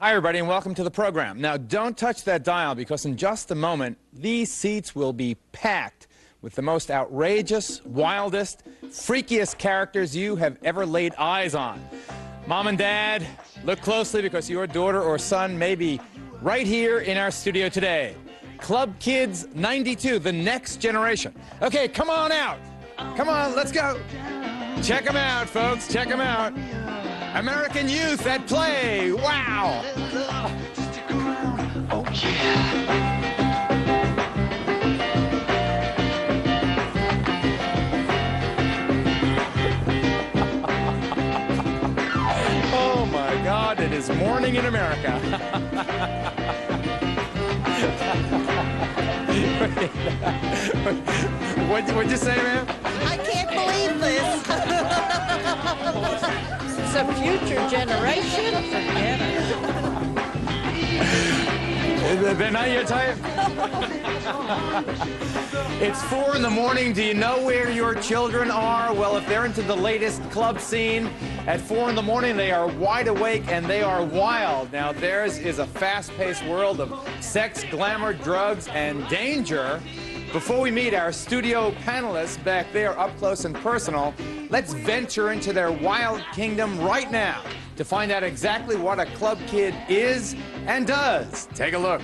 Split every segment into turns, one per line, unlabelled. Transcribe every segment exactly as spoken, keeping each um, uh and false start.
Hi, everybody, and welcome to the program. Now, don't touch that dial, because in just a moment, these seats will be packed with the most outrageous, wildest, freakiest characters you have ever laid eyes on. Mom and Dad, look closely, because your daughter or son may be right here in our studio today. Club Kids ninety-two, the next generation. Okay, come on out. Come on, let's go. Check them out, folks. Check them out. American youth at play. Wow. Oh, yeah. Oh, my God. It is morning in America. what, what'd you say, ma'am?
I can't believe this. It's a future generation. Forget
it. They're not your type? It's four in the morning. Do you know where your children are? Well, if they're into the latest club scene, at four in the morning, they are wide awake and they are wild. Now, theirs is a fast-paced world of sex, glamour, drugs, and danger. Before we meet our studio panelists back there up close and personal, let's venture into their wild kingdom right now to find out exactly what a club kid is and does. Take a look.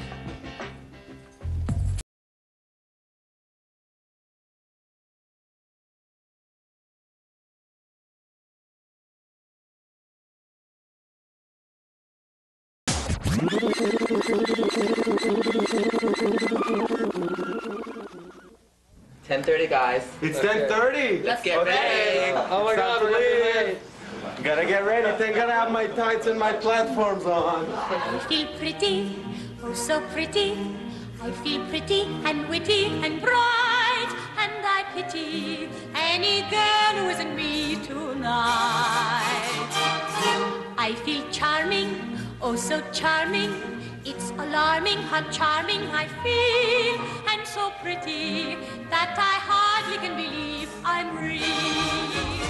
ten thirty, guys.
It's ten thirty.
Let's get
okay.
ready.
Oh my God, we're late. Gotta get ready. Thank God I have my tights and my platforms on.
I feel pretty, oh so pretty. I feel pretty and witty and bright, and I pity any girl who isn't me tonight. I feel charming, oh so charming. It's alarming how charming I feel, and so pretty that I hardly can believe I'm real.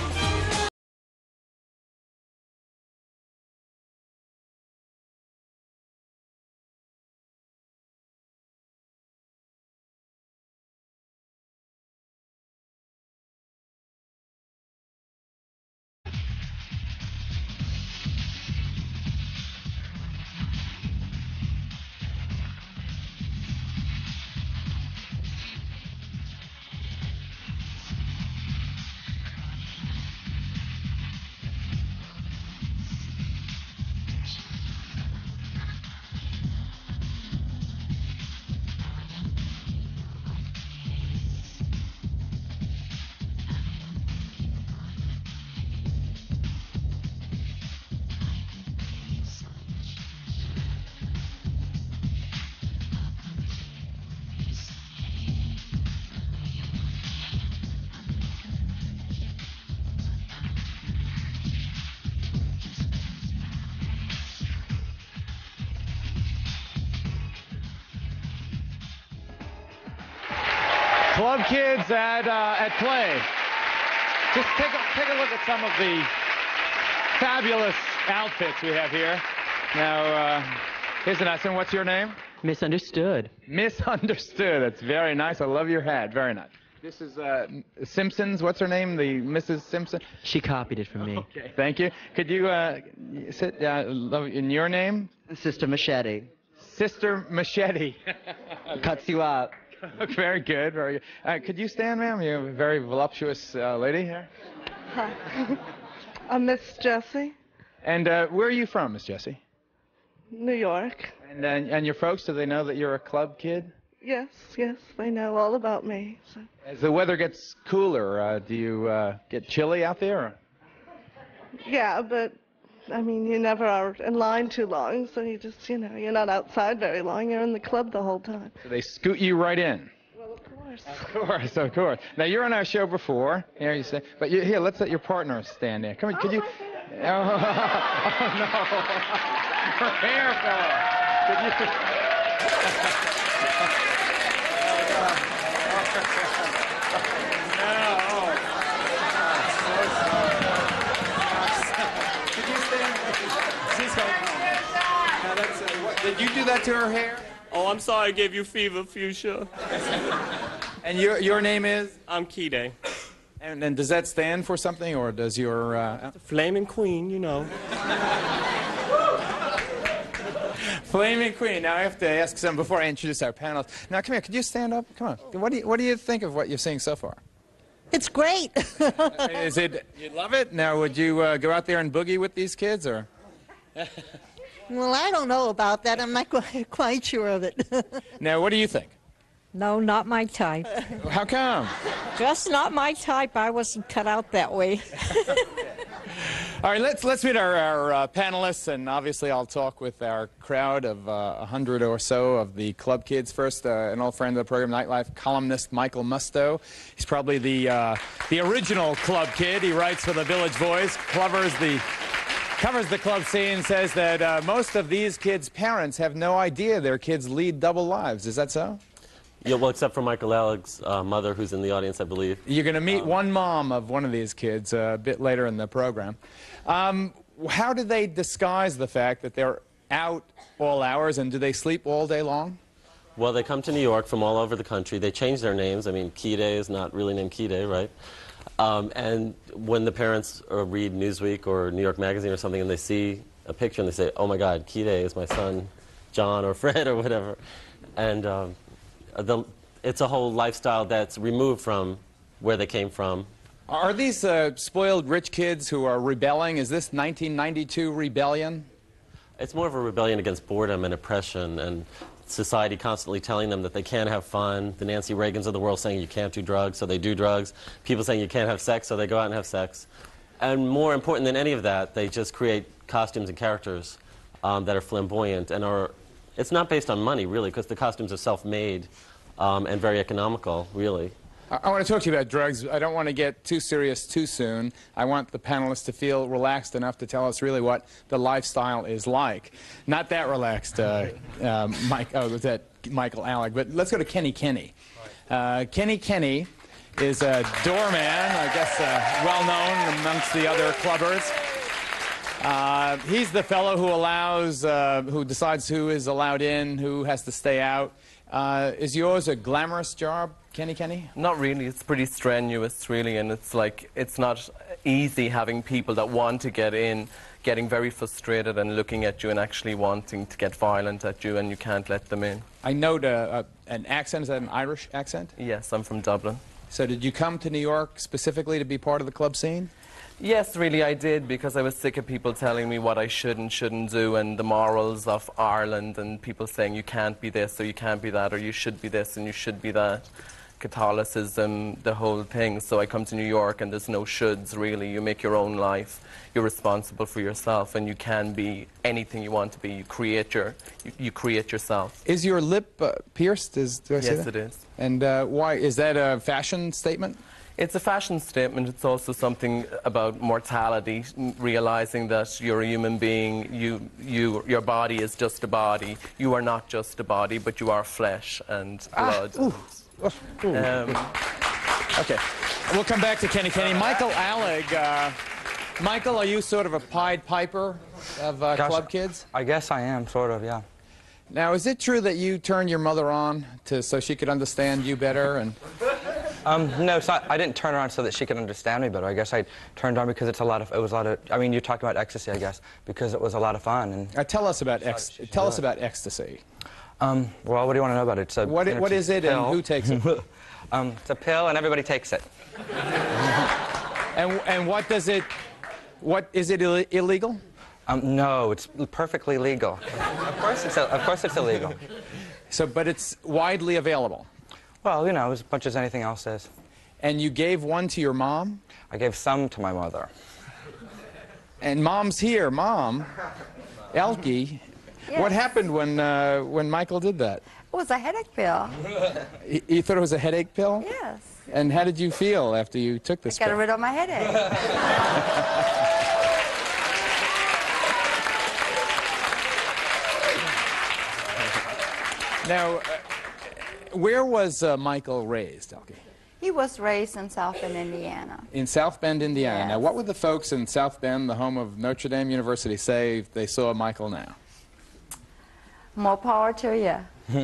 Club Kids at, uh, at play. Just take a, take a look at some of the fabulous outfits we have here. Now, uh, here's an answer. What's your name?
Misunderstood.
Misunderstood. That's very nice. I love your hat. Very nice. This is uh, Simpson's. What's her name? The Missus Simpson?
She copied it from me.
Okay. Thank you. Could you uh, sit uh, in your name?
Sister Machete.
Sister Machete.
Cuts you up.
Very good, very good. Uh, could you stand, ma'am? You're a very voluptuous uh, lady here.
Hi. I'm Miss Jessie.
And uh, where are you from, Miss Jessie?
New York.
And, uh, and your folks, do they know that you're a club kid?
Yes, yes, they know all about me. So.
As the weather gets cooler, uh, do you uh, get chilly out there? Or?
Yeah, but, I mean, you never are in line too long, so you just, you know, you're not outside very long. You're in the club the whole time.
So they scoot you right in?
Well, of course.
Of course, of course. Now, you're on our show before. Here, you say, but you, here, let's let your partner stand there. Come on, could
oh,
you... Oh, oh, no. Her hair fell off. Could you... Did you do that to her hair?
Oh, I'm sorry I gave you fever, Fuchsia.
And your, your name is?
I'm Kide.
And, and does that stand for something, or does your... Uh,
Flaming Queen, you know.
Flaming Queen. Now I have to ask some before I introduce our panelists. Now come here, could you stand up? Come on. What do you, what do you think of what you're seeing so far?
It's great.
Is it, you love it? Now would you uh, go out there and boogie with these kids, or?
Well, I don't know about that. I'm not quite, quite sure of it.
Now what do you think?
No, not my type.
How come?
Just not my type. I wasn't cut out that way.
All right, let's let's meet our, our uh, panelists, and obviously I'll talk with our crowd of a uh, hundred or so of the club kids. First, uh, an old friend of the program, nightlife columnist Michael Musto. He's probably the uh, the original club kid. He writes for the Village Voice, covers the covers the club scene. Says that uh, most of these kids' parents have no idea their kids lead double lives. Is that so?
Yeah, well, except for Michael Alig's uh, mother, who's in the audience, I believe.
You're going to meet
um,
one mom of one of these kids uh, a bit later in the program. Um, how do they disguise the fact that they're out all hours, and do they sleep all day long?
Well, they come to New York from all over the country. They change their names. I mean, Kide is not really named Kide, right? Um, and when the parents uh, read Newsweek or New York Magazine or something, and they see a picture and they say, oh my God, Kide is my son, John or Fred or whatever. And um, the, it's a whole lifestyle that's removed from where they came from.
Are these uh, spoiled rich kids who are rebelling? Is this nineteen ninety-two rebellion?
It's more of a rebellion against boredom and oppression and society constantly telling them that they can't have fun. The Nancy Reagans of the world saying you can't do drugs, so they do drugs. People saying you can't have sex, so they go out and have sex. And more important than any of that, they just create costumes and characters um, that are flamboyant and are... It's not based on money, really, because the costumes are self-made um, and very economical, really.
I, I want to talk to you about drugs. I don't want to get too serious too soon. I want the panelists to feel relaxed enough to tell us really what the lifestyle is like. Not that relaxed, uh, uh, Mike, oh, was that Michael Alig, but let's go to Kenny Kenny. Uh, Kenny Kenny is a doorman, I guess uh, well-known amongst the other clubbers. Uh, he's the fellow who allows, uh, who decides who is allowed in, who has to stay out. Uh, is yours a glamorous job, Kenny Kenny?
Not really. It's pretty strenuous, really, and it's like, it's not easy having people that want to get in, getting very frustrated and looking at you and actually wanting to get violent at you, and you can't let them in.
I note uh, an accent. Is that an Irish accent?
Yes, I'm from Dublin.
So did you come to New York specifically to be part of the club scene?
Yes, really, I did, because I was sick of people telling me what I should and shouldn't do, and the morals of Ireland, and people saying you can't be this, or you can't be that, or you should be this, and you should be that. Catholicism, the whole thing. So I come to New York, and there's no shoulds, really. You make your own life. You're responsible for yourself, and you can be anything you want to be. You create your, you, you create yourself.
Is your lip uh, pierced? Is, do I say
yes,
that?
it is.
And uh, why? Is that a fashion statement?
It's a fashion statement. It's also something about mortality, realizing that you're a human being. You, you, your body is just a body. You are not just a body, but you are flesh and blood.
Ah, ooh. Ooh.
Um,
okay, we'll come back to Kenny Kenny. Michael Alig. Uh, Michael, are you sort of a Pied Piper of uh,
Gosh,
club kids?
I guess I am, sort of, yeah.
Now, is it true that you turned your mother on to so she could understand you better? And
Um, no, it's not, I didn't turn her on so that she could understand me better. I guess I turned on because it's a lot of, it was a lot of, I mean, you're talking about ecstasy, I guess, because it was a lot of fun. And
uh, tell us about ex tell us about ecstasy.
Um, well, what do you want to know about it? It's a,
what, it, what is it
pill.
and who takes it?
um, it's a pill and everybody takes it.
and, and what does it, what, is it Ill illegal?
Um, no, it's perfectly legal. Of course it's, of course it's illegal.
So, but it's widely available?
Well, you know, as much as anything else is.
And you gave one to your mom?
I gave some to my mother.
And Mom's here. Mom, Elke,
yes.
What happened when, uh, when Michael did that?
It was a headache pill.
You, you thought it was a headache pill?
Yes.
And how did you feel after you took this
I got
pill?
rid of my headache.
Now, uh, where was uh, Michael raised, Elke?
He was raised in South Bend, Indiana.
In South Bend, Indiana.
Yes.
Now, what would the folks in South Bend, the home of Notre Dame University, say if they saw Michael now?
More power to you.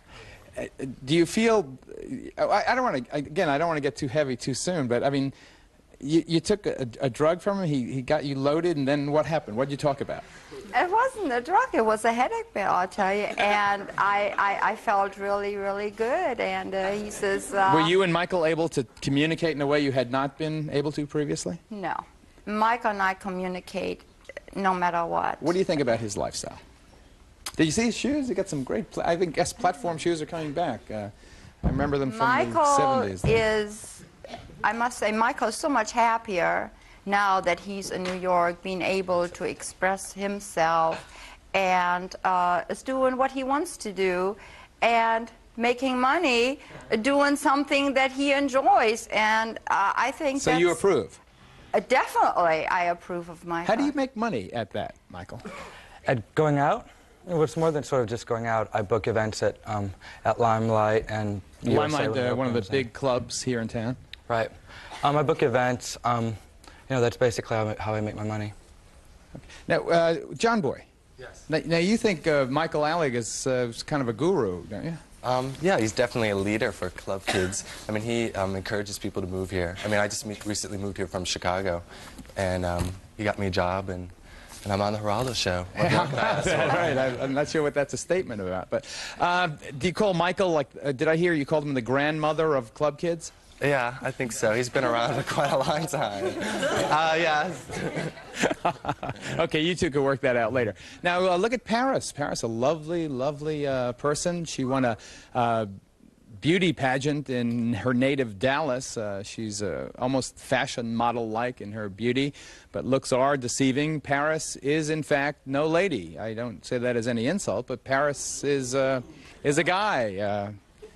Do you feel, I, I don't want to, again, I don't want to get too heavy too soon, but I mean, you, you took a, a drug from him, he, he got you loaded, and then what happened? What did you talk about?
It wasn't a drug, it was a headache pill, I'll tell you. And I, I, I felt really, really good. And uh, he says... Uh,
Were you and Michael able to communicate in a way you had not been able to previously?
No. Michael and I communicate no matter what.
What do you think about his lifestyle? Did you see his shoes? He got some great, pla I think, guess platform shoes are coming back. Uh, I remember them from
Michael
the seventies.
is, I must say, Michael is so much happier now that he's in New York, being able to express himself and uh, is doing what he wants to do and making money, doing something that he enjoys. And uh, I think
So
that's,
you approve?
Uh, definitely, I approve of Michael.
How do you make money at that, Michael?
At going out? It was more than sort of just going out. I book events at um, at Limelight and U S A
Limelight,
when it
uh, one of the
opens,
big clubs here in town.
Right. Um, I book events. Um, you know, that's basically how I, how I make my money.
Now, uh, John Boy.
Yes.
Now, now you think uh, Michael Alig is, uh, is kind of a guru, don't you?
Um, yeah, he's definitely a leader for club kids. I mean, he um, encourages people to move here. I mean, I just me recently moved here from Chicago, and um, he got me a job, and, and I'm on the Geraldo show. What more can I ask for?
Right, I, I'm not sure what that's a statement about. But uh, do you call Michael, like, uh, did I hear you called him the grandmother of club kids?
Yeah, I think so. He's been around for quite a long time. Uh, yes.
Okay, you two can work that out later. Now, uh, look at Paris. Paris, a lovely, lovely uh, person. She won a uh, beauty pageant in her native Dallas. Uh, she's uh, almost fashion model-like in her beauty, but looks are deceiving. Paris is, in fact, no lady. I don't say that as any insult, but Paris is, uh, is a guy. Uh,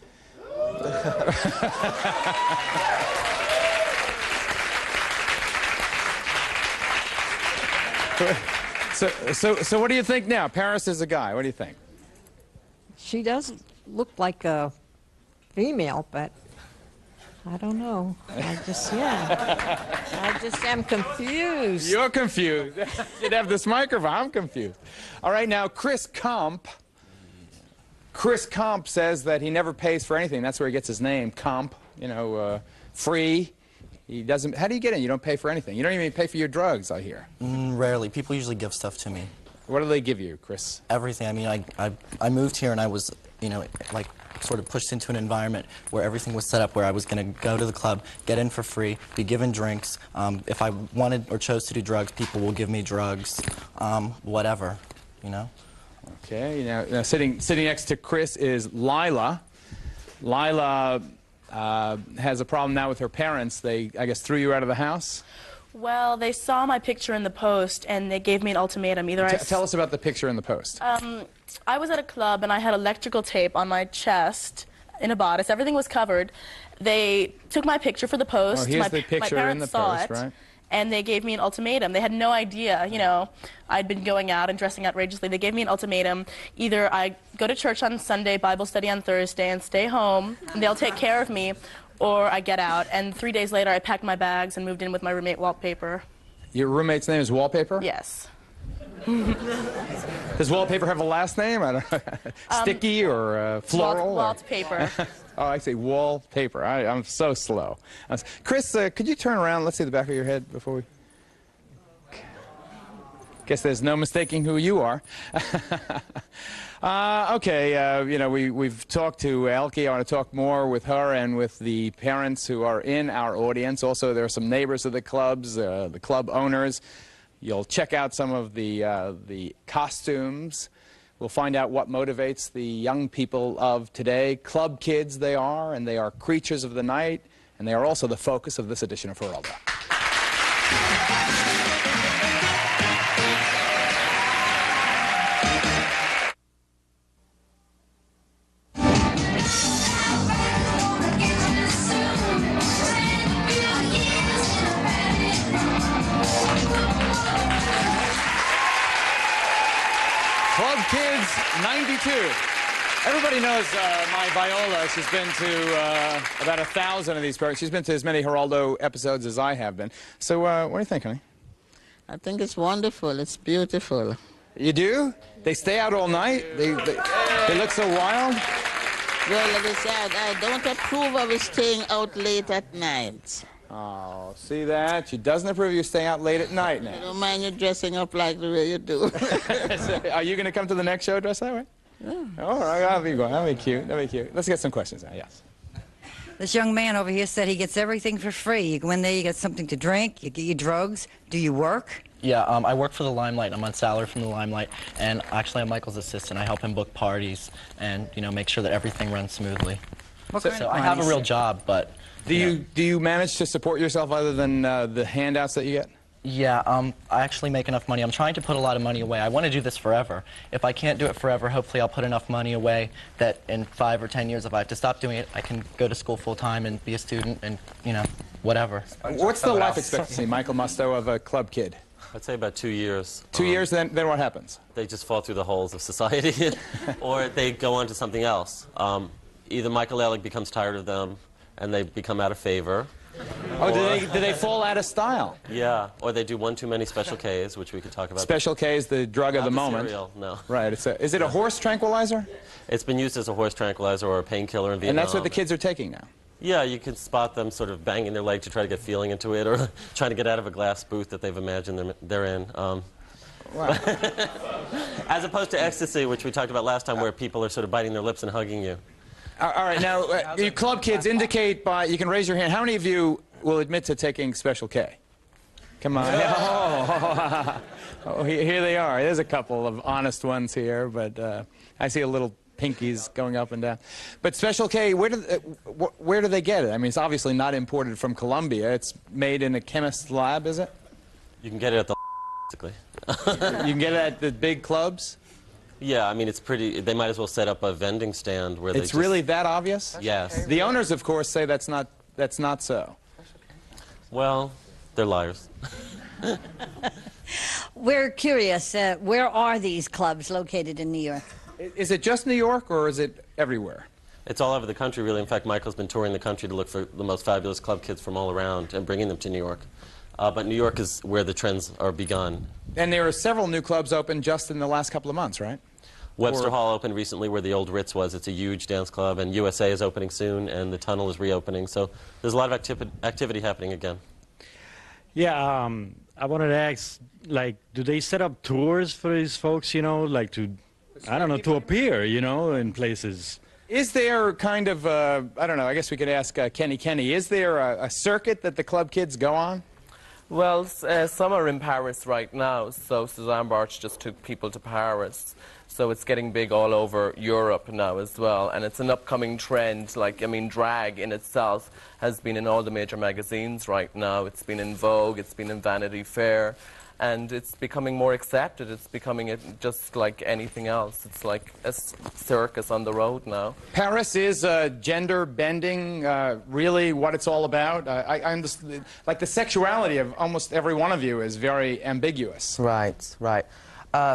so, so, so what do you think now? Paris is a guy. What do you think?
She doesn't look like a female, but I don't know. I just, yeah. I just am confused.
You're confused. You'd have this microphone. I'm confused. All right, now, Chris Comp. Chris Comp says that he never pays for anything. That's where he gets his name, Comp, you know, uh, free. He doesn't, how do you get in? You don't pay for anything. You don't even pay for your drugs, I hear.
Mm, rarely. People usually give stuff to me.
What do they give you, Chris?
Everything. I mean, I, I, I moved here and I was, you know, like sort of pushed into an environment where everything was set up where I was going to go to the club, get in for free, be given drinks. Um, if I wanted or chose to do drugs, people will give me drugs, um, whatever, you know?
Okay, now, now sitting, sitting next to Chris is Lila. Lila uh, has a problem now with her parents. They, I guess, threw you out of the house?
Well, they saw my picture in the Post, and they gave me an ultimatum. Either I...
T tell us about the picture in the Post.
Um, I was at a club, and I had electrical tape on my chest in a bodice. Everything was covered. They took my picture for the Post.
Oh, here's
my,
the picture
my
in the
saw
Post,
it,
right?
And they gave me an ultimatum. They had no idea, you know, I'd been going out and dressing outrageously. They gave me an ultimatum. Either I go to church on Sunday, Bible study on Thursday, and stay home, and they'll take care of me, or I get out. And three days later, I packed my bags and moved in with my roommate, Wallpaper.
Your roommate's name is Wallpaper?
Yes.
Does Wallpaper have a last name? I don't know. Sticky um, or uh, floral?
Wallpaper.
Oh, I say wallpaper. I, I'm so slow. Chris, uh, could you turn around? Let's see the back of your head before we... Guess there's no mistaking who you are. uh, okay, uh, you know, we, we've talked to Elke. I want to talk more with her and with the parents who are in our audience. Also, there are some neighbors of the clubs, uh, the club owners. You'll check out some of the, uh, the costumes. We'll find out what motivates the young people of today. Club kids they are, and they are creatures of the night, and they are also the focus of this edition of Geraldo. Club Kids ninety-two. Everybody knows uh, my Viola. She's been to uh, about a thousand of these programs. She's been to as many Geraldo episodes as I have been. So uh, what do you think, honey?
I think it's wonderful. It's beautiful.
You do? They stay out all night? They, they, they look so wild?
Well, like I said, I don't approve of staying out late at night.
Oh, see that? She doesn't approve of you staying out late at night now.
I don't mind you dressing up like the way you do.
So, are you going to come to the next show dressed that way? Yeah. All right, that'll be good. That'll be cute. That'll be cute. Let's get some questions now. Yes.
This young man over here said he gets everything for free. You go in there, you get something to drink, you get your drugs. Do you work?
Yeah, um, I work for the Limelight. I'm on salary from the Limelight, and actually I'm Michael's assistant. I help him book parties and, you know, make sure that everything runs smoothly.
What
So,
kind
so
of
I have a
parties?
real job, but...
Do
you
you,
know,
do you manage to support yourself other than uh, the handouts that you get?
Yeah, um, I actually make enough money. I'm trying to put a lot of money away. I want to do this forever. If I can't do it forever, hopefully I'll put enough money away that in five or ten years, if I have to stop doing it, I can go to school full-time and be a student and, you know, whatever.
What's the life expectancy, Michael Musto, of a club kid?
I'd say about two years.
Two
Um,
years, then, then what happens?
They just fall through the holes of society, or they go on to something else. Um, either Michael Alig becomes tired of them, and they become out of favor.
Oh,
or,
do they, do they fall out of style?
Yeah, or they do one too many Special Ks, which we could talk about.
Special K is the drug of
Not
the
the
moment.
cereal, no.
Right. It's a, is it a horse tranquilizer?
It's been used as a horse tranquilizer or a painkiller in Vietnam.
And that's what the kids are taking now.
Yeah, you can spot them sort of banging their leg to try to get feeling into it, or trying to get out of a glass booth that they've imagined they're, they're in. Um,
wow.
As opposed to ecstasy, which we talked about last time, where people are sort of biting their lips and hugging you.
All right, now, uh, you club kids indicate by, you can raise your hand, how many of you will admit to taking Special K? Come on. Oh, oh, here they are. There's a couple of honest ones here, but uh, I see a little pinkies going up and down. But Special K, where do, uh, wh where do they get it? I mean, it's obviously not imported from Colombia. It's made in a chemist's lab, is it?
You can get it at the basically.
You can get it at the big clubs?
Yeah, I mean, it's pretty, they might as well set up a vending stand where they
It's
just,
really that obvious?
Yes.
The owners, of course, say that's not, that's not so.
Well, they're liars.
We're curious, uh, where are these clubs located in New York?
Is it just New York, or is it everywhere?
It's all over the country, really. In fact, Michael's been touring the country to look for the most fabulous club kids from all around and bringing them to New York. Uh, but New York is where the trends are begun.
And there are several new clubs open just in the last couple of months, right?
Webster
Or-
Hall opened recently, where the old Ritz was. It's a huge dance club, and U S A is opening soon, and the Tunnel is reopening. So there's a lot of activi activity happening again.
Yeah, um, I wanted to ask, like, do they set up tours for these folks, you know, like to, I don't know, to appear, you know, in places?
Is there kind of, uh, I don't know, I guess we could ask uh, Kenny Kenny, is there a, a circuit that the club kids go on?
Well, s- uh, some are in Paris right now, so Suzanne Barch just took people to Paris. So it's getting big all over Europe now as well, and it's an upcoming trend. Like, I mean, drag in itself has been in all the major magazines right now. It's been in Vogue, it's been in Vanity Fair, and it's becoming more accepted. It's becoming a, just like anything else. It's like a s- circus on the road now.
Paris is uh, gender bending, uh, really what it's all about. Uh, I, I understand, like the sexuality of almost every one of you is very ambiguous.
Right, right. Uh,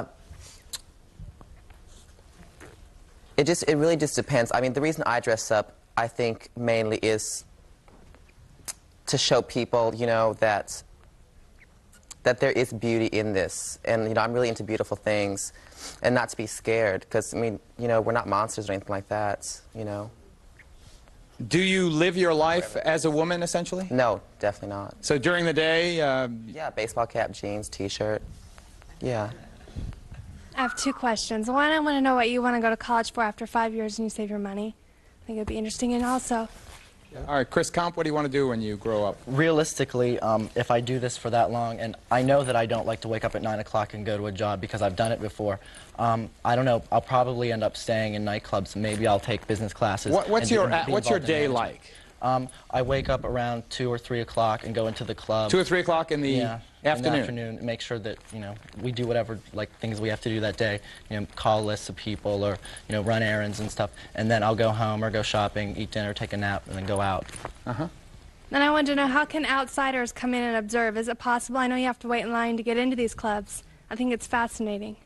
it just, it really just depends. I mean, the reason I dress up, I think, mainly is to show people, you know, that that there is beauty in this, and you know, I'm really into beautiful things, and not to be scared, because I mean, you know, we're not monsters or anything like that, you know.
Do you live your life as a woman, essentially?
No, definitely not.
So during the day, uh,
yeah, baseball cap, jeans, T-shirt, yeah.
I have two questions. One, I want to know what you want to go to college for after five years and you save your money. I think it would be interesting. And also,
all right, Chris Comp, what do you want to do when you grow up?
Realistically, um, if I do this for that long, and I know that I don't like to wake up at nine o'clock and go to a job because I've done it before, um, I don't know, I'll probably end up staying in nightclubs. Maybe I'll take business classes.
What, what's
and be-
your,
be
what's your
involved in
day
management.
like?
Um, I wake up around two or three o'clock and go into the club.
Two or three o'clock in the
yeah,
afternoon?
In the afternoon. Make sure that, you know, we do whatever, like, things we have to do that day. You know, call lists of people or, you know, run errands and stuff. And then I'll go home or go shopping, eat dinner, take a nap, and then go out.
Uh-huh.
then I wanted to know, how can outsiders come in and observe? Is it possible? I know you have to wait in line to get into these clubs. I think it's fascinating.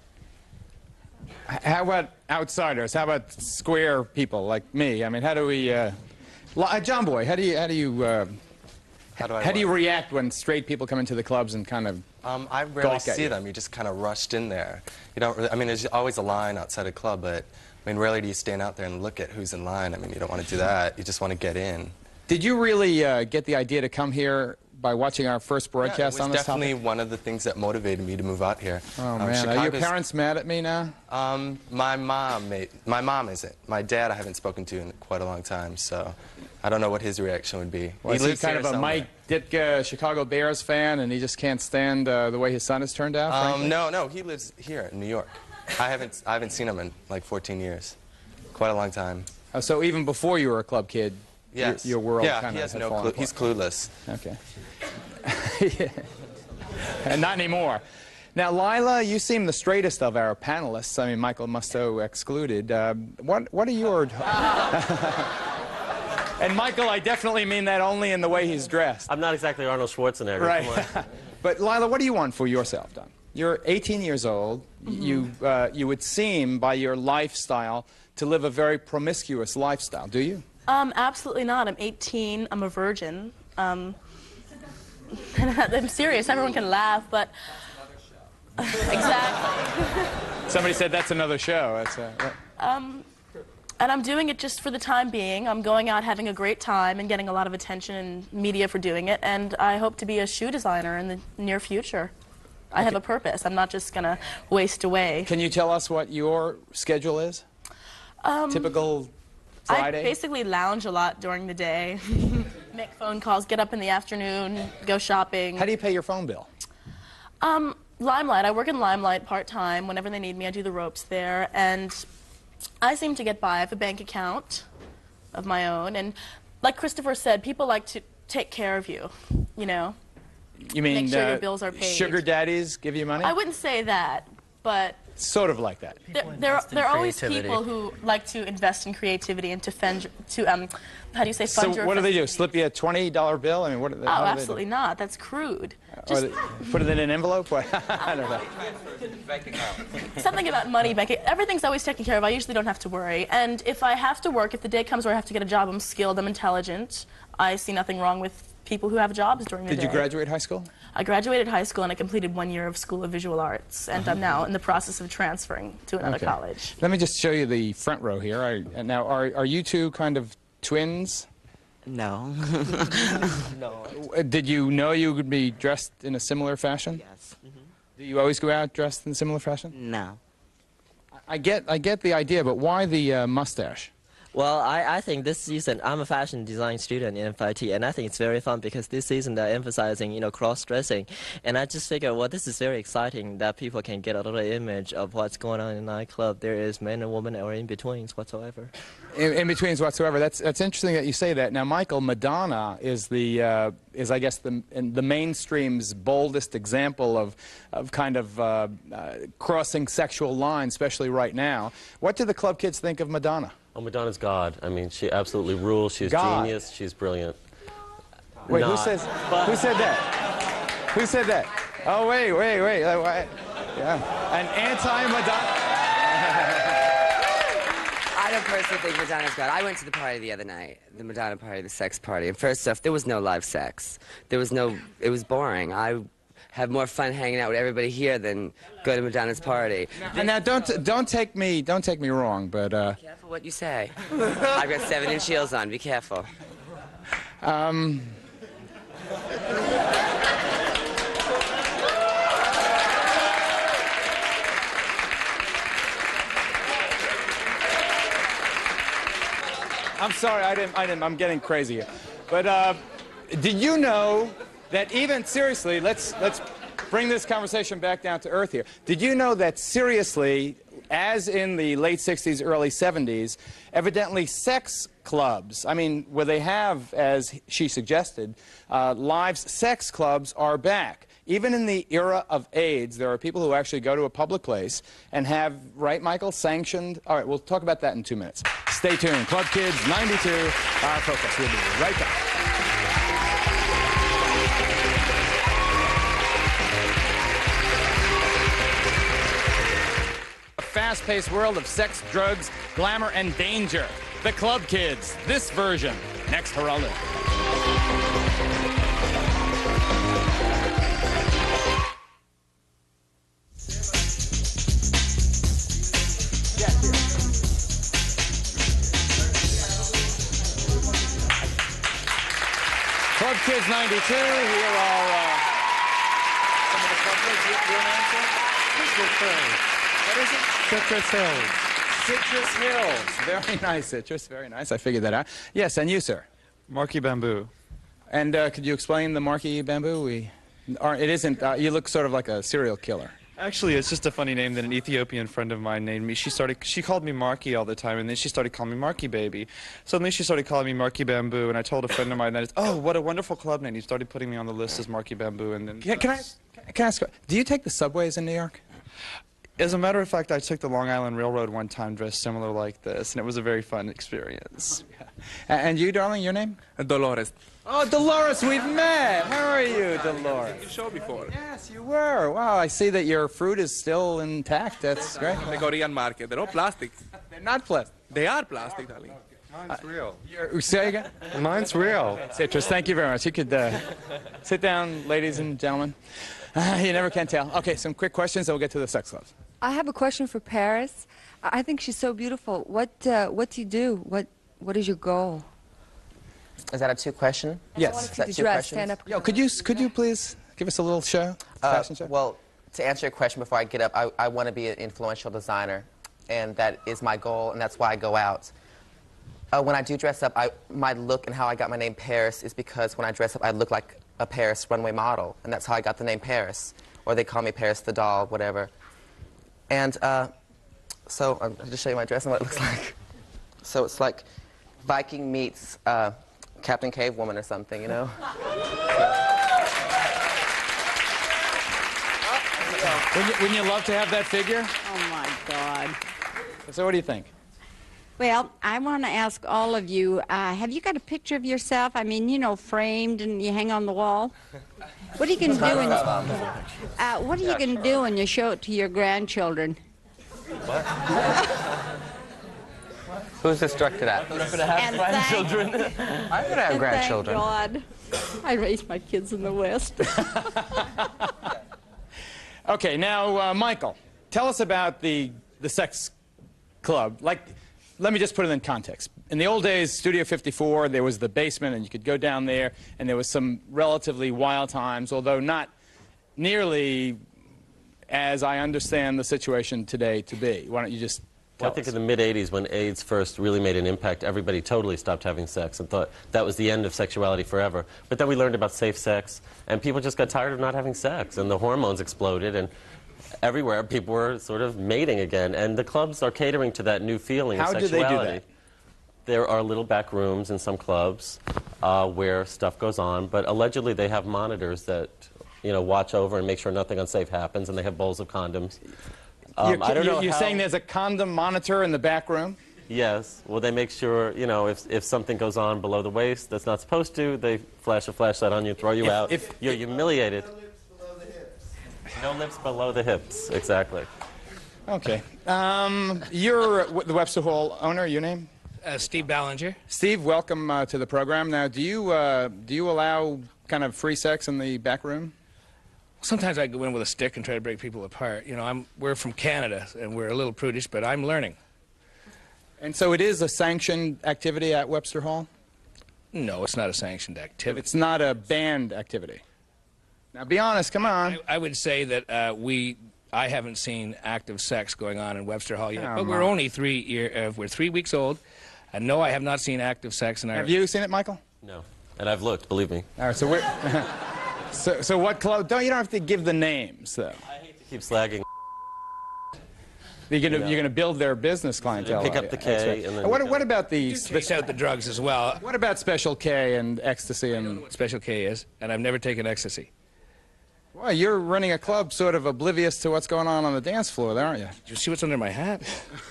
H- How about outsiders? How about square people like me? I mean, how do we, uh, li- uh, John Boy, how do you, how do you, uh,
How do I
how do you
what?
react when straight people come into the clubs and kind of
Um, I rarely
gawk at
see
you?
them. You just kind of rushed in there. You don't. Really, I mean, there's always a line outside a club, but I mean, rarely do you stand out there and look at who's in line. I mean, you don't want to do that. You just want to get in.
Did you really uh, get the idea to come here by watching our first broadcast
yeah, it
on
was
this
definitely
topic?
one of the things that motivated me to move out here.
Oh
um,
man, are your
Chicago's-
parents mad at me now?
Um, my mom, made, my mom isn't. My dad, I haven't spoken to in quite a long time, so I don't know what his reaction would be.
Well, is he kind
here
of a
somewhere.
Mike Ditka Chicago Bears fan, and he just can't stand uh, the way his son has turned out?
Um,
frankly?
no, no, he lives here in New York. I haven't, I haven't seen him in like fourteen years. Quite a long time.
Uh, so even before you were a club kid,
Yes.
your, your world
yeah,
kind
he
of
has no clue. He's clueless.
Okay. Yeah. And not anymore. Now, Lila, you seem the straightest of our panelists. I mean, Michael Musto excluded. Uh, what, what are your... And Michael, I definitely mean that only in the way he's dressed.
I'm not exactly Arnold Schwarzenegger.
Right.
Come on.
But Lila, what do you want for yourself, Don? You're eighteen years old.
Mm-hmm.
You, uh, you would seem, by your lifestyle, to live a very promiscuous lifestyle. Do you?
Um, absolutely not. I'm eighteen. I'm a virgin. Um, I'm serious. Everyone can laugh, but exactly.
Somebody said that's another show. That's uh, what?
Um, and I'm doing it just for the time being. I'm going out having a great time and getting a lot of attention and media for doing it. And I hope to be a shoe designer in the near future. I have a purpose. I'm not just going to waste away.
Can you tell us what your schedule is?
Um,
Typical Friday?
I basically lounge a lot during the day, make phone calls, get up in the afternoon, go shopping.
How do you pay your phone bill?
Um, Limelight. I work in Limelight part-time. Whenever they need me, I do the ropes there. And I seem to get by. I have a bank account of my own. And like Christopher said, people like to take care of you, you know.
You mean
Make sure your
uh,
bills are paid.
sugar daddies give you money?
I wouldn't say that, but
Sort of like that.
there, there, are,
in
there are always
creativity.
people who like to invest in creativity and to fend, to um, how do you say, fund
So
your
what do they do?
festivities.
Slip you a twenty dollar bill? I mean, what? Do they,
Oh,
how do they do?
absolutely not. That's crude.
Or
Just
they put it in an envelope? What? I don't know.
something about money banking. Everything's always taken care of. I usually don't have to worry. And if I have to work, if the day comes where I have to get a job, I'm skilled, I'm intelligent. I see nothing wrong with people who have jobs during the
Did
day.
you graduate high school?
I graduated high school and I completed one year of School of Visual Arts, and I'm now in the process of transferring to another
Okay.
college.
Let me just show you the front row here. I, now, are, are you two kind of twins?
No.
No. Did you know you would be dressed in a similar fashion?
Yes.
Do you always go out dressed in similar fashion?
No.
I get, I get the idea, but why the uh, mustache?
Well, I, I think this season, I'm a fashion design student in F I T, and I think it's very fun because this season they're emphasizing, you know, cross-dressing. And I just figure, well, this is very exciting that people can get a little image of what's going on in a nightclub. There is men and women or in-betweens whatsoever.
In, in betweens whatsoever. That's that's interesting that you say that. Now, Michael, Madonna is the uh, is I guess the in the mainstream's boldest example of of kind of uh, uh, crossing sexual lines, especially right now. What do the club kids think of Madonna?
Oh, Madonna's God. I mean, she absolutely rules. She's
God.
genius. She's brilliant.
Wait, who
Not-
says
but-
who said that? Who said that? Oh, wait, wait, wait. Uh, why- yeah, an anti-Madonna.
I don't personally think Madonna's God. I went to the party the other night, the Madonna party, the sex party. And first off, there was no live sex. There was no, it was boring. I have more fun hanging out with everybody here than go to Madonna's party.
And now, don't don't take me don't take me wrong, but uh,
Be careful what you say. I've got seven-inch heels on. Be careful.
um. I'm sorry, I didn't, I didn't, I'm getting crazy here. But uh, did you know that even, seriously, let's, let's bring this conversation back down to earth here. Did you know that, seriously, as in the late sixties, early seventies, evidently sex clubs, I mean, where they have, as she suggested, uh, live sex clubs are back. Even in the era of AIDS, there are people who actually go to a public place and have, right, Michael, sanctioned. All right, we'll talk about that in two minutes. Stay tuned. Club Kids ninety-two, our focus. We'll be right back. A fast-paced world of sex, drugs, glamour, and danger. The Club Kids, this version. Next, Geraldo. Yes, here. Club Kids ninety-two, here are uh, some of the club kids. You, you want to answer? Citrus Hills. What is it?
Citrus Hills.
Citrus Hills. Very nice, Citrus. Very nice. I figured that out. Yes, and you, sir?
Marquee Bamboo.
And uh, could you explain the Marquee Bamboo? We, or it isn't, uh, you look sort of like a serial killer.
Actually, it's just a funny name that an Ethiopian friend of mine named me. She started, she called me Marquee all the time, and then she started calling me Marquee Baby. Suddenly she started calling me Marquee Bamboo, and I told a friend of mine that, oh, what a wonderful club name. He started putting me on the list as Marquee Bamboo, and then...
Can, can I, can I ask, do you take the subways in New York?
As a matter of fact, I took the Long Island Railroad one time dressed similar like this, and it was a very fun experience.
And you, darling, your name?
Dolores.
Oh, Dolores, we've met. How are you, Dolores?
You showed before.
Yes, you were. Wow, I see that your fruit is still intact. That's great.
The Korean market. They're all plastic.
They're not plastic.
They are plastic, darling. Mine's real.
You're, say again?
Mine's real.
Citrus, thank you very much. You could uh, sit down, ladies and gentlemen. Uh, you never can tell. Okay, some quick questions, then we'll get to the sex clubs.
I have a question for Paris. I I think she's so beautiful. What uh, what do you do? What what is your goal?
Is that a two question?
Yes.
Is that
to
two
dress,
questions?
stand up.
Yo, could you could you please give us a little show?
Uh,
Fashion show?
well, to answer your question before I get up, I, I want to be an influential designer, and that is my goal, and that's why I go out. Uh, when I do dress up, I, my look and how I got my name Paris is because when I dress up, I look like a Paris runway model, and that's how I got the name Paris, or they call me Paris the doll, whatever. And uh, so I'll just show you my dress and what it looks like. So it's like Viking meets uh, Captain Cavewoman or something, you know?
Wouldn't you, wouldn't you love to have that figure?
Oh, my God.
So what do you think?
Well, I want to ask all of you, uh, have you got a picture of yourself? I mean, you know, framed and you hang on the wall? What are you going to do when, uh, what are you going to do when you show it to your grandchildren?
What? Who's this directed at?
We're going to have
And
grandchildren.
I'm going to have
And
grandchildren.
Thank God. I raised my kids in the West.
Okay, now, uh, Michael, tell us about the, the sex club. Like, let me just put it in context. In the old days, Studio fifty-four, there was the basement, and you could go down there, and there was some relatively wild times, although not nearly as I understand the situation today to be. Why don't you just tell
Well, I think
us?
in the mid eighties, when AIDS first really made an impact, everybody totally stopped having sex and thought that was the end of sexuality forever. But then we learned about safe sex, and people just got tired of not having sex, and the hormones exploded, and everywhere people were sort of mating again. And the clubs are catering to that new feeling
How
of
do they
sexuality.
do that?
There are little back rooms in some clubs uh, where stuff goes on, but allegedly they have monitors that, you know, watch over and make sure nothing unsafe happens, and they have bowls of condoms. Um,
you're
I don't
you're,
know
you're
how-
saying there's a condom monitor in the back room?
Yes. Well, they make sure, you know, if, if something goes on below the waist that's not supposed to, they flash a flashlight on you, throw you
If-
out.
if-
You're humiliated. No lips below the hips, exactly.
Okay. Um, you're w- the Webster Hall owner. Your name?
Uh, Steve Ballinger.
Steve, welcome uh, to the program. Now, do you uh, do you allow kind of free sex in the back room?
Sometimes I go in with a stick and try to break people apart. You know, I'm, we're from Canada, and we're a little prudish, but I'm learning.
And so it is a sanctioned activity at Webster Hall?
No, it's not a sanctioned activity.
It's not a banned activity. Now, be honest, come on.
I, I would say that uh, we, I haven't seen active sex going on in Webster Hall yet,
Come
but we're
on.
only three year, uh, we're three weeks old, and no, I have not seen active sex in our.
Have you seen it, Michael?
No. And I've looked, believe me.
All right, so we're... so, so what club... Don't, you don't have to give the names, though.
I hate to keep slagging.
You're going
You
to
know.
you're gonna build their business clientele.
Pick up
are you?
the K
That's right.
and then-
what, what about the...
Chase out the drugs as well.
What about Special K and ecstasy?
I don't know what Special K is, and I've never taken ecstasy.
Well, you're running a club sort of oblivious to what's going on on the dance floor there, aren't you?
Did you see what's under my hat?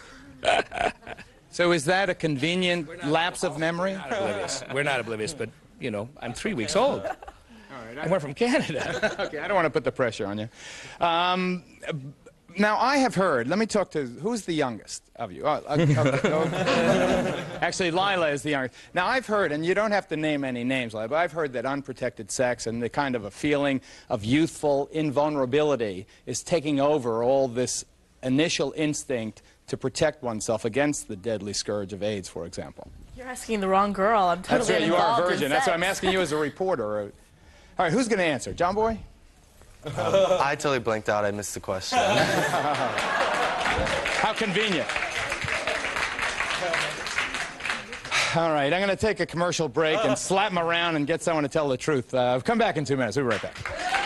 So is that a convenient lapse of memory?
We're not oblivious. We're not oblivious, but, you know, I'm three weeks old. And we're from Canada.
Okay, I don't want to put the pressure on you. Um, now, I have heard, let me talk to, who's the youngest of you? Oh, okay, okay, okay. Actually, Lila is the youngest. Now, I've heard, and you don't have to name any names, Lila, but I've heard that unprotected sex and the kind of a feeling of youthful invulnerability is taking over all this initial instinct to protect oneself against the deadly scourge of AIDS, for example?
You're asking the wrong girl. I'm totally
That's right, you are a
involved in
virgin. That's why I'm
sex.
asking you as a reporter. All right, who's going to answer? John Boy?
Um, I totally blanked out. I missed the question.
How convenient. All right, I'm going to take a commercial break and slap them around and get someone to tell the truth. Uh, come back in two minutes. We'll be right back.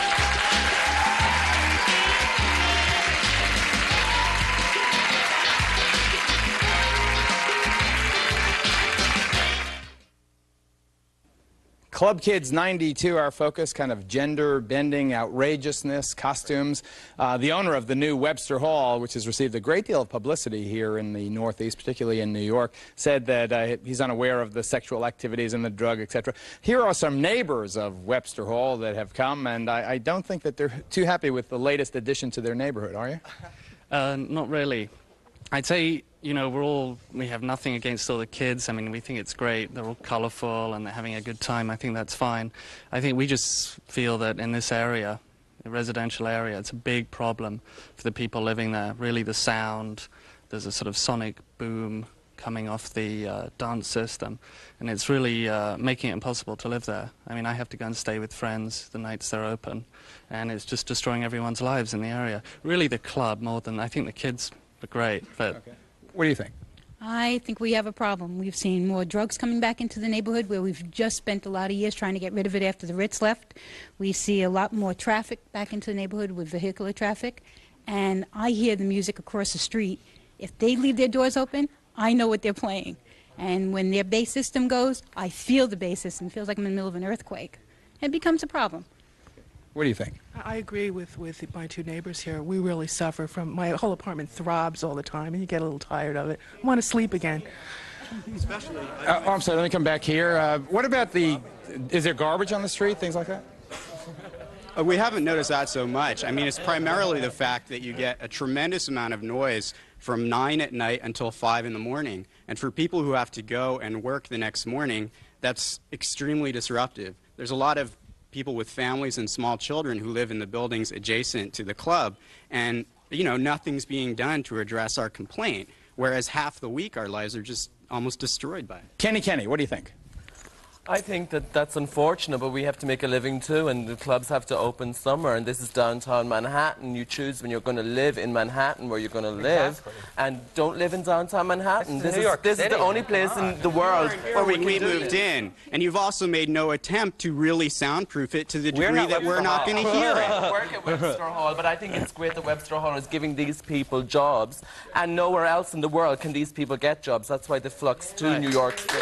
Club Kids ninety-two, our focus, kind of gender-bending outrageousness, costumes. Uh, the owner of the new Webster Hall, which has received a great deal of publicity here in the Northeast, particularly in New York, said that uh, he's unaware of the sexual activities and the drug, et cetera. Here are some neighbors of Webster Hall that have come, and I, I don't think that they're too happy with the latest addition to their neighborhood, are you?
Uh, not really. I'd say, you know, we're all, we have nothing against all the kids. I mean, we think it's great. They're all colorful and they're having a good time. I think that's fine. I think we just feel that in this area, the residential area, it's a big problem for the people living there. Really the sound, there's a sort of sonic boom coming off the uh, dance system, and it's really uh, making it impossible to live there. I mean, I have to go and stay with friends the nights they're open, and it's just destroying everyone's lives in the area. Really the club more than, I think the kids are great, but...
Okay. What do you think?
I think we have a problem. We've seen more drugs coming back into the neighborhood where we've just spent a lot of years trying to get rid of it after the Ritz left. We see a lot more traffic back into the neighborhood with vehicular traffic, and I hear the music across the street. If they leave their doors open, I know what they're playing. And when their bass system goes, I feel the bass system. It feels like I'm in the middle of an earthquake. It becomes a problem.
What do you think?
I agree with, with my two neighbors here. We really suffer from, my whole apartment throbs all the time, and you get a little tired of it. I want to sleep again.
Especially. Uh, oh, I'm sorry, let me come back here. Uh, what about the, is there garbage on the street, things like that?
Uh, we haven't noticed that so much. I mean, it's primarily the fact that you get a tremendous amount of noise from nine at night until five in the morning. And for people who have to go and work the next morning, that's extremely disruptive. There's a lot of people with families and small children who live in the buildings adjacent to the club, and you know, nothing's being done to address our complaint, whereas half the week our lives are just almost destroyed by it.
Kenny, Kenny, what do you think?
I think that that's unfortunate, but we have to make a living too, and the clubs have to open somewhere, and this is downtown Manhattan. You choose when you're going to live in Manhattan where you're going to live, exactly. And don't live in downtown Manhattan. This,
New
is,
York
this is the only place in the world where we,
we
can do
moved
it.
in, and you've also made no attempt to really soundproof it to the degree
We're
that we're not going to hear it.
I work at Webster Hall, but I think it's great that Webster Hall is giving these people jobs, and nowhere else in the world can these people get jobs. That's why they flux to right. New York City.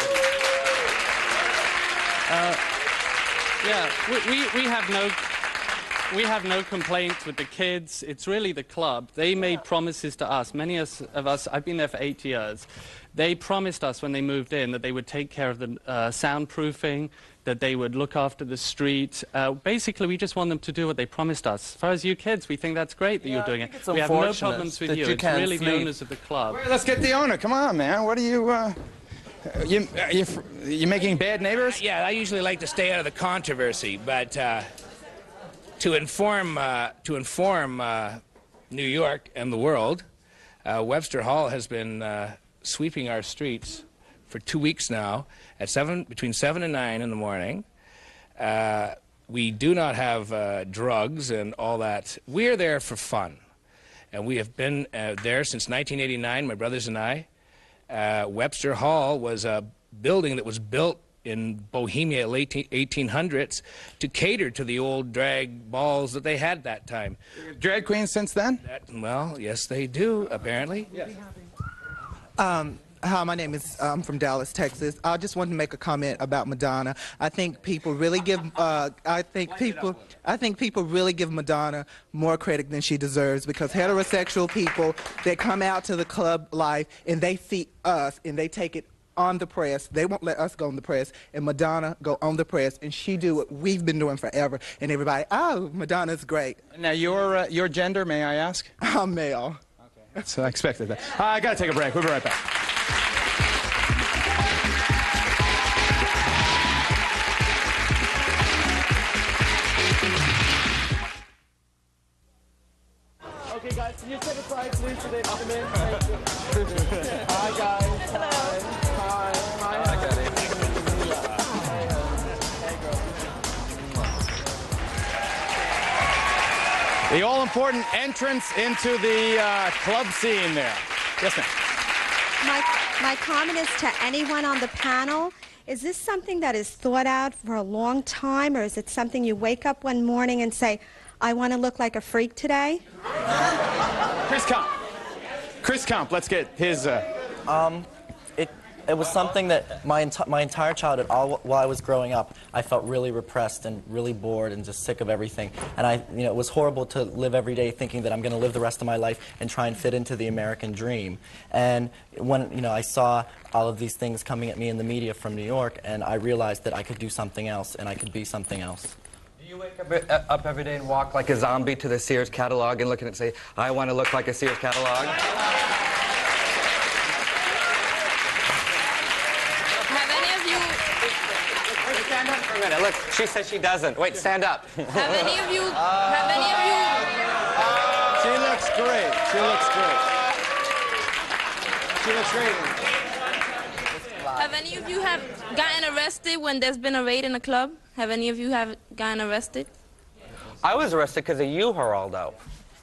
Uh, yeah, we, we, we have no we have no complaints with the kids. It's really the club. They made promises to us. Many of us, I've been there for eight years. They promised us when they moved in that they would take care of the uh, soundproofing, that they would look after the street. Uh, basically, we just want them to do what they promised us. As far as you kids, we think that's great that
yeah,
you're doing it.
We
have no problems with you.
you
It's really
sleep.
the owners of the club.
Well, let's get the owner. Come on, man. What are you... Uh... You, you, you making bad neighbors?
Yeah, I usually like to stay out of the controversy, but uh, to inform uh, to inform uh, New York and the world, uh, Webster Hall has been uh, sweeping our streets for two weeks now at seven between seven and nine in the morning. Uh, we do not have uh, drugs and all that. We're there for fun, and we have been uh, there since nineteen eighty-nine. My brothers and I. Uh, Webster Hall was a building that was built in Bohemia late eighteen hundreds to cater to the old drag balls that they had that time.
Drag queens since then?
That, well, yes, they do, apparently.
Yes.
Um, Hi, my name is, I'm from Dallas, Texas. I just wanted to make a comment about Madonna. I think people really give, uh, I think people, I think people really give Madonna more credit than she deserves, because heterosexual people that come out to the club life and they see us and they take it on the press. They won't let us go on the press, and Madonna go on the press, and she do what we've been doing forever. And everybody, oh, Madonna's great.
Now, your uh, your gender, may I ask?
I'm male.
Okay. So I expected that. Uh, I got to take a break. We'll be right back.
Okay, guys, can you step aside, please, so they come in? Thank you.
The all-important entrance into the uh, club scene there. Yes, ma'am.
My, my comment is to anyone on the panel. Is this something that is thought out for a long time, or is it something you wake up one morning and say, I want to look like a freak today?
Chris Comp. Chris Comp, let's get his... Uh...
Um, it, it was something that my, enti my entire childhood, all while I was growing up, I felt really repressed and really bored and just sick of everything. And I, you know, it was horrible to live every day thinking that I'm going to live the rest of my life and try and fit into the American dream. And when, you know, I saw all of these things coming at me in the media from New York, and I realized that I could do something else and I could be something else.
Do you wake up, up every day and walk like a zombie to the Sears catalog and look at it and say, I want to look like a Sears catalog? Stand up for a minute. Look, she says she doesn't. Wait, stand up.
Have any of you? Have any of you?
She looks great. She looks great. She looks great.
Have any of you have gotten arrested when there's been a raid in a club? Have any of you have gotten arrested?
I was arrested because of you, Geraldo.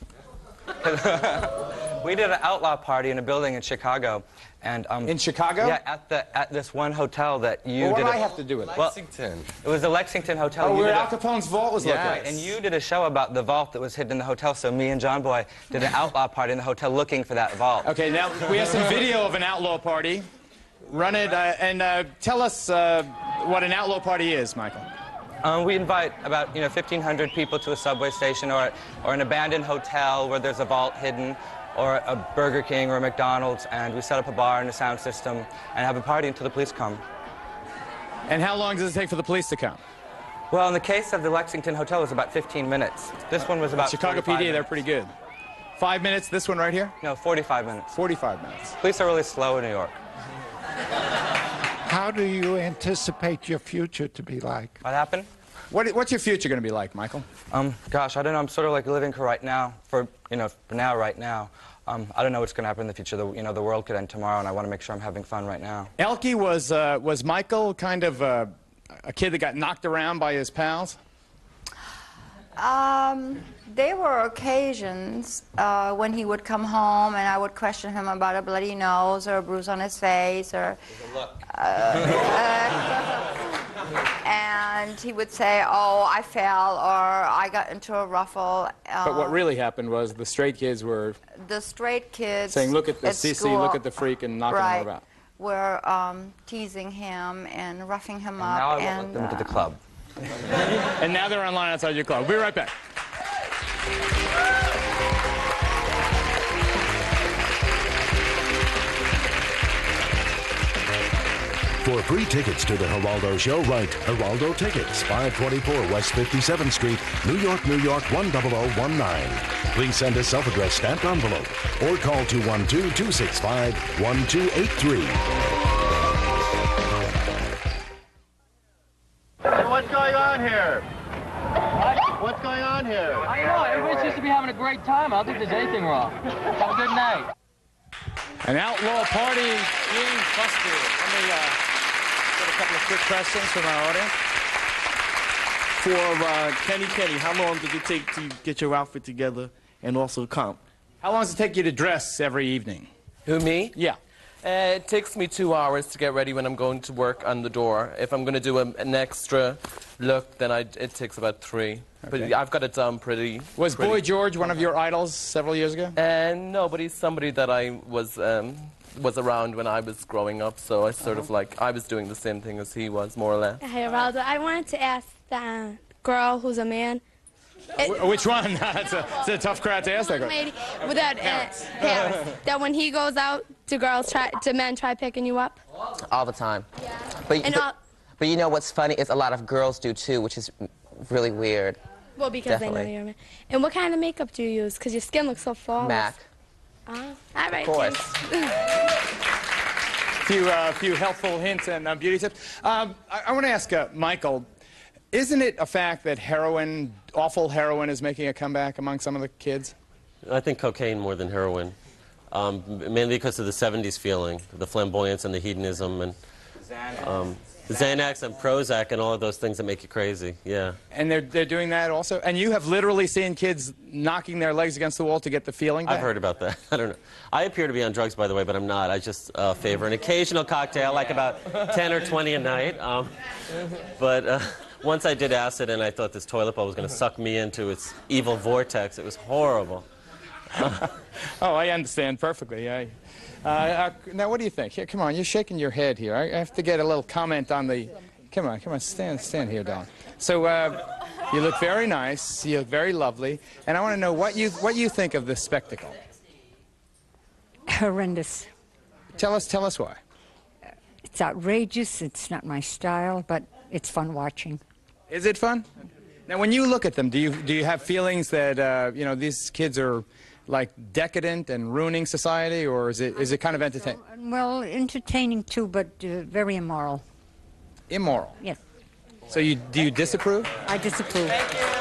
We did an outlaw party in a building in Chicago, and um,
in Chicago?
Yeah, at the at this one hotel that you
well, what
did.
What
do
I have to do with it?
Lexington. Well, it was the Lexington Hotel.
Oh,
you
where
did
Al Capone's vault was
yeah,
located.
and you did a show about the vault that was hidden in the hotel. So me and John Boy did an outlaw party in the hotel looking for that vault.
Okay, now we have some video of an outlaw party. Run it uh, and uh, tell us uh, what an outlaw party is, Michael.
Um, we invite about you know fifteen hundred people to a subway station or or an abandoned hotel where there's a vault hidden, or a Burger King or a McDonald's, and we set up a bar and a sound system and have a party until the police come.
And how long does it take for the police to come?
Well, in the case of the Lexington Hotel, it was about fifteen minutes. This one was about
Chicago P D,
minutes.
they're pretty good. Five minutes, this one right here?
No, forty-five minutes.
forty-five minutes.
Police are really slow in New York.
How do you anticipate your future to be like?
What happened?
What, what's your future going to be like, Michael?
Um, gosh, I don't know. I'm sort of like living for right now, for, you know, for now, right now. Um, I don't know what's going to happen in the future. The, you know, the world could end tomorrow, and I want to make sure I'm having fun right now.
Elkie, was, uh, was Michael kind of uh, a kid that got knocked around by his pals?
Um, there were occasions uh, when he would come home and I would question him about a bloody nose or a bruise on his face, or uh, uh, and he would say, "Oh, I fell," or "I got into a ruffle." Uh,
But what really happened was the straight kids were
the straight kids
saying, "Look at the
at
C C,
school,
look at the freak," and knocking
right,
him about.
Were um, teasing him and roughing him
And
up.
now I
and
want them to
uh,
the club.
And now they're online outside your club. We'll be right back.
For free tickets to the Geraldo Show, write Geraldo Tickets, five twenty-four West fifty-seventh Street, New York, New York, one zero zero one nine. Please send a self-addressed stamped envelope or call two one two, two six five, one two eight three.
What's going on here? What? What's going on here?
I don't know. Everybody seems to be having a great time. I don't think there's anything wrong. Have a good night.
An outlaw party being busted. Let me uh, get a couple of quick questions from our audience.
For uh, Kenny Kenny, how long did it take to get your outfit together and also comp?
How long does it take you to dress every evening?
Who, me?
Yeah.
Uh, it takes me two hours to get ready when I'm going to work on the door. If I'm going to do a, an extra look, then I, it takes about three.
Okay.
But I've got it done pretty.
Was
pretty.
Boy George one of your idols several years ago?
Uh, no, but he's somebody that I was um, was around when I was growing up. So I sort
Uh-huh.
of like I was doing the same thing as he was, more or less.
Hey, Geraldo, I wanted to ask the girl who's a man.
Wh Which one? it's, a, it's a tough crowd to ask that question.
Lady, with that, uh, Harris, that when he goes out, do girls try, do men try picking you up?
All the time. Yeah. But,
And
but,
all-
but you know what's funny is a lot of girls do too, which is really weird.
Well, because they know
Definitely.
you're a man. And what kind of makeup do you use? Because your skin looks so flawless.
Mac.
Ah, all right.
Of course.
A few, uh, few helpful hints and uh, beauty tips. Um, I, I want to ask uh, Michael, isn't it a fact that heroin, awful heroin, is making a comeback among some of the kids?
I think cocaine more than heroin, um, mainly because of the seventies feeling, the flamboyance and the hedonism. And um, Xanax and Prozac and all of those things that make you crazy, yeah.
And they're, they're doing that also? And you have literally seen kids knocking their legs against the wall to get the feeling back?
I've heard about that. I don't know. I appear to be on drugs, by the way, but I'm not. I just uh, favor an occasional cocktail, like about ten or twenty a night. Um, but uh, once I did acid and I thought this toilet bowl was going to suck me into its evil vortex. It was horrible.
Oh, I understand perfectly. I, uh, uh, now, what do you think? Here, come on, you're shaking your head here. I have to get a little comment on the... Come on, come on, stand, stand here, darling. So, uh, you look very nice, you look very lovely, and I want to know what you, what you think of this spectacle.
Horrendous.
Tell us, tell us why.
It's outrageous, it's not my style, but it's fun watching.
Is it fun? Now, when you look at them, do you, do you have feelings that, uh, you know, these kids are... like decadent and ruining society, or is it is it kind of entertaining?
Well, entertaining too, but uh, very immoral.
Immoral?
Yes.
So you do you disapprove?
I disapprove.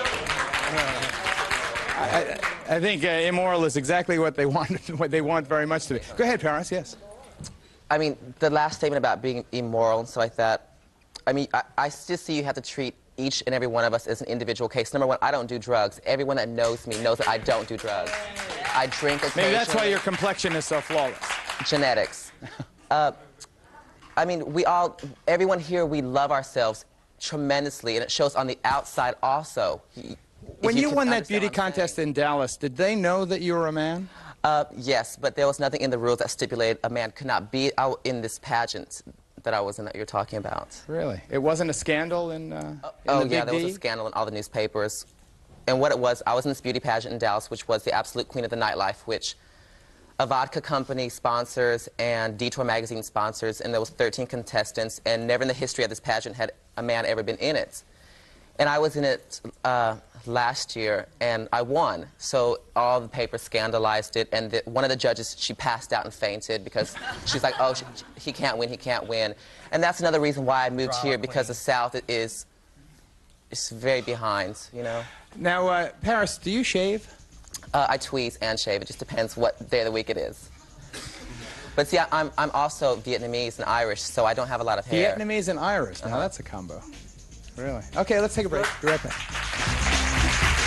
I, I think uh, immoral is exactly what they want. What they want very much to be. Go ahead, Paris. Yes.
I mean, the last statement about being immoral and stuff like that. I mean, I, I just see you have to treat each and every one of us as an individual case. Number one, I don't do drugs. Everyone that knows me knows that I don't do drugs. I drink occasionally.
Maybe that's why your complexion is so flawless.
Genetics. uh, I mean, we all, everyone here, we love ourselves tremendously, and it shows on the outside also.
When you, you won that beauty
I'm
contest
saying.
in Dallas, did they know that you were a man?
Uh, yes, but there was nothing in the rules that stipulated a man could not be out in this pageant that I was in that you're talking about.
Really? It wasn't a scandal in, uh, in
Oh,
the
yeah,
Big
there
D?
was a scandal in all the newspapers. And what it was, I was in this beauty pageant in Dallas, which was the absolute queen of the nightlife, which a vodka company sponsors and Detour magazine sponsors, and there was thirteen contestants, and never in the history of this pageant had a man ever been in it. And I was in it uh, last year, and I won. So all the papers scandalized it, and the, one of the judges, she passed out and fainted because she's like, oh, she, he can't win, he can't win. And that's another reason why I moved here, because the South is, is very behind, you know.
Now, uh, Paris, do you shave?
Uh, I tweeze and shave. It just depends what day of the week it is. But see, I, I'm, I'm also Vietnamese and Irish, so I don't have a lot of hair.
Vietnamese and Irish. Now, uh-huh. That's a combo. Really? Okay, let's take a break. Be right back.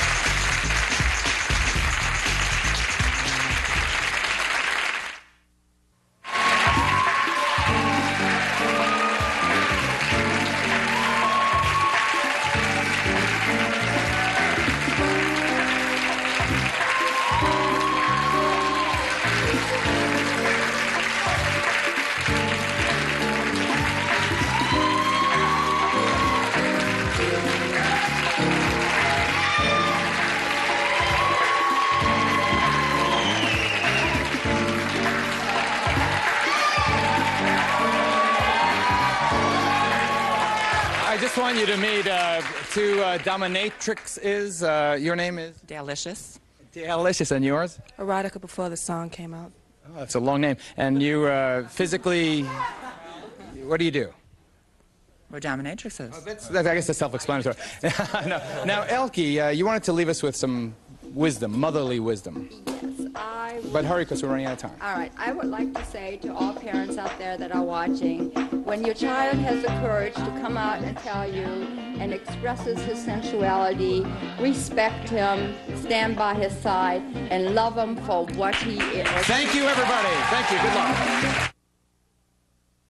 I just want you to meet uh, two uh, dominatrixes. Uh, your name is?
Delicious.
Delicious. And yours?
Erotica before the song came out.
Oh, that's a long name. And you uh, physically, what do you do?
We're dominatrixes.
Oh, that's, that, I guess that's self-explanatory. No. Now, Elke, uh, you wanted to leave us with some wisdom, motherly wisdom.
Yes, I would,
But hurry, because we're running out of time.
all right, I would like to say to all parents out there that are watching, when your child has the courage to come out and tell you and expresses his sensuality, respect him, stand by his side, and love him for what he is.
Thank you, everybody. Thank you. Good luck.